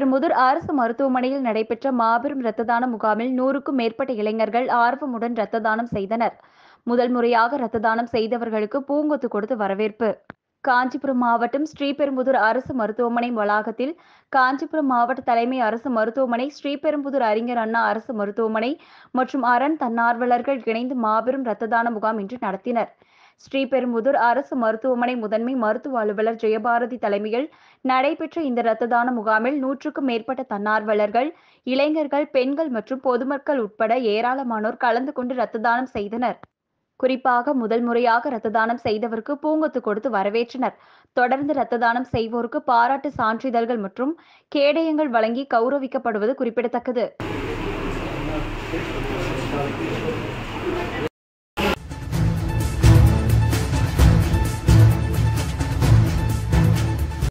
ஸ்ரீபெரும்புதூர் அரசு மருத்துவமனையில் நடைபெற்ற மாபெரும் இரத்த தான முகாமில் 100க்கும் மேற்பட்ட இளைஞர்கள் ஆர்வமுடன் இரத்த தானம் செய்தனர். முதல் முறையாக இரத்த தானம் செய்தவர்களுக்கு பூங்கொத்து கொடுத்து வரவேற்பு. காஞ்சிபுரம் மாவட்டம் ஸ்ரீபெரும்புதூர் அரசு மருத்துவமனை வளாகத்தில் காஞ்சிபுரம் மாவட்ட தலைமை அரசு மருத்துவமனை, ஸ்ரீபெரும்புதூர் அறிஞர் அண்ணா அரசு மருத்துவமனை மற்றும் அரண் தன்னார்வலர்கள் இணைந்து மாபெரும் இரத்த தான முகாம் இன்று நடத்தினர். ஸ்ரீபெரும்புதூர் அரசு மருத்துவமனை முதன்மை மருத்துவ அலுவலர் ஜெயபாரதி தலைமையில் நடைபெற்ற இந்த இரத்த தான முகாமில் 100க்கும் மேற்பட்ட தன்னார்வலர்கள், இளைஞர்கள், பெண்கள் மற்றும் பொதுமக்கள் உட்பட ஏராளமானோர் கலந்து கொண்டு இரத்த தானம் செய்தனர். குறிப்பாக முதல் முறையாக இரத்த தானம் செய்தவருக்கு பூங்கொத்து கொடுத்து வரவேற்றனர். தொடர்ந்து இரத்த தானம் செய்வோருக்கு பாராட்டு சான்றிதழ்கள் மற்றும் கேடயங்கள் வழங்கி கௌரவிக்கப்படுவது குறிப்பிடத்தக்கது.